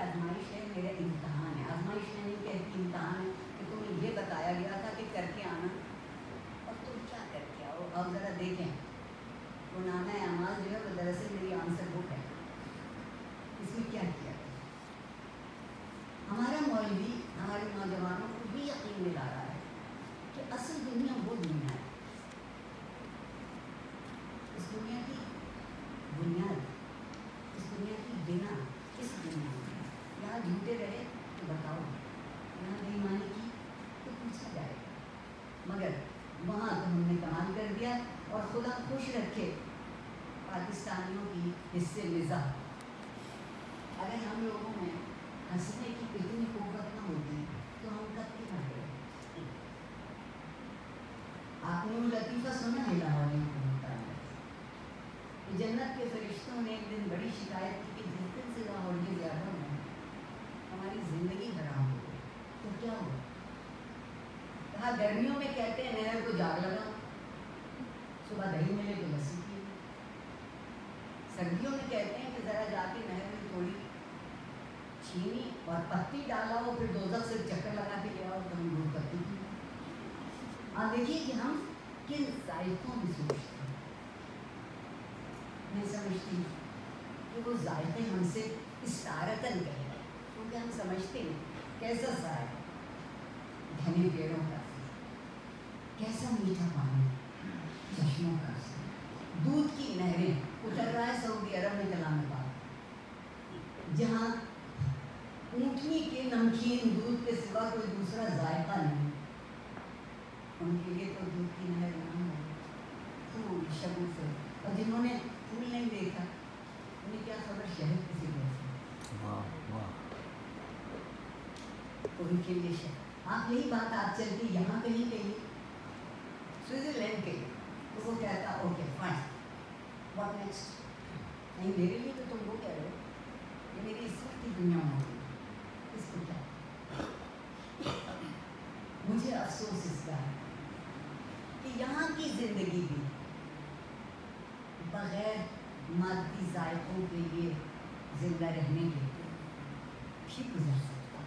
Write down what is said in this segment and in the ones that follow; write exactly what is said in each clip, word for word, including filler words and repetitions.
آزمائش ہے، میرا امتحان ہے. آزمائش نہیں کہتی، امتحان ہے کہ تمہیں یہ بتایا گیا تھا کہ کر کے آنا اور تم کیا کر کے آؤ. اب ذرا دیکھیں وہ نامہ اعمال جو ہے وہ دراصل میری آنسر بک ہے. اس میں کیا کیا ہے؟ ہمارا مولوی ہمارے نوجوانوں کو یہ یقین دلا رہا ہے کہ اصل دنیا وہ دنیا ہے. اس دنیا کی بنیاد، اس دنیا کی بنا اس دنیا میں. یہاں جھوٹے رہے تو بتاؤ، یہاں بے ایمانی کی تو پوچھا جائے گا. مگر وہاں تو ہم نے کمال کر دیا اور خدا خوش رکھے پاکستانیوں کی حصے مزاح. اگر ہم لوگوں میں ہنسنے کی اتنی قوت نہ ہوتی تو ہم کب کی بھاگے. آپ نے وہ لطیفہ سنا ہے لاہوریوں کو ہوتا ہے کہ جنت کے فرشتوں نے ایک دن بڑی شکایت کی کہ جس دن سے لاہوری زیادہ ہوں ہماری زندگی حرام ہو گئی. تو کیا ہو؟ کہا گرمیوں میں کہتے ہیں نہر کو جاگ لگا، صبح دہی ملے تو لسی پی. سردیوں میں کہتے ہیں کہ ذرا جا کے نہر میں تھوڑی چینی اور پتی ڈالا ہو، پھر دوزخ سے چکر لگا کے لیا ہو تو ہم دودھ پتی پی. آپ دیکھیے کہ ہم کن ذائقوں میں سوچتے ہیں. میں سمجھتی ہوں کہ وہ ذائقے ہم سے استارتن کہے گئے کیونکہ ہم سمجھتے ہیں کیسا ذائقہ گھنے پیڑوں کا، کیسا میٹھا پانی چشموں کا، دودھ کی نہریں. اتر رہا ہے سعودی عرب میں کلام پاک، جہاں اونٹنی کے نمکین دودھ کے سوا کوئی دوسرا ذائقہ نہیں. ان کے لیے تو دودھ کی نہر نام ہے پھول شگوفے. اور جنہوں نے پھول نہیں دیکھا انہیں کیا خبر شہد کسی کو. واہ واہ. ان کے لیے شہد. آپ یہی بات آپ چلتی یہاں کہیں کہیں سوئٹزرلینڈ کے تو وہ کہتا اوکے فائن واٹ نیکسٹ. نہیں میرے لیے تو تم وہ کہہ رہے ہو کہ میری اس وقت کی دنیا میں اس کو کیا. مجھے افسوس اس کا ہے کہ یہاں کی زندگی بھی بغیر مادی ذائقوں کے لیے زندہ رہنے کے بھی گزر سکتا.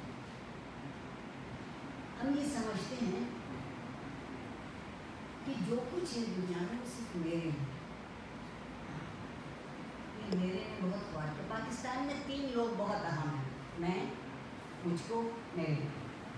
ہم یہ سمجھتے ہیں کہ جو کچھ ہے دنیا میں وہ صرف میرے لیے. میرے نے بہت خواہش ہے. پاکستان میں تین لوگ بہت اہم ہیں، میں، مجھ کو، میرے لیے.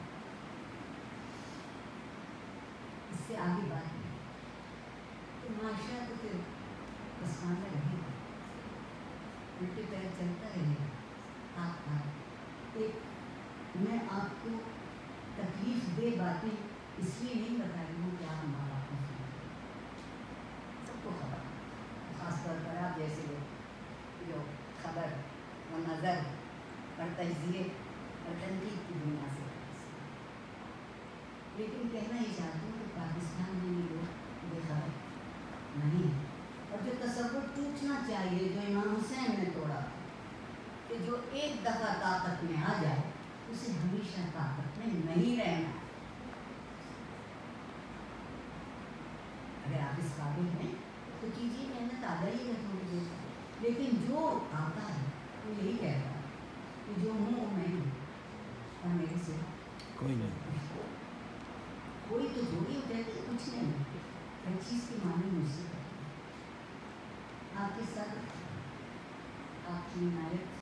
اس سے آگے بات نہیں تو معاشرہ تو پھر آسمان میں رہے گا، الٹے پیر چلتا رہے گا. آپ آپ ایک میں آپ کو تکلیف دے باتیں اس لیے نہیں بتائی ہوں کہ آپ ماں باپ کو سنیں. سب کو خبر، خاص طور پر آپ جیسے لوگ جو خبر و نظر اور تجزیے اور تنقید کی دنیا سے. لیکن کہنا ہی چاہتی ہوں کہ پاکستان میں یہ لوگ بے خبر نہیں ہے. اور جو تصور ٹوٹنا چاہیے جو امام حسین نے توڑا کہ جو ایک دفعہ طاقت میں آ جائے اسے ہمیشہ طاقت میں نہیں رہنا. اگر آپ اس قابل ہیں تو کیجیے محنت آ جائیے گا تھوڑی دیر. لیکن جو آتا ہے وہ یہی کہتا ہے کہ جو ہوں وہ میں ہوں اور میرے سے کوئی نہیں. کوئی تو تھوڑی ہو کہتے کچھ نہیں. ہر چیز کی معنی مجھ سے آپ کے ساتھ آپ کی عنایت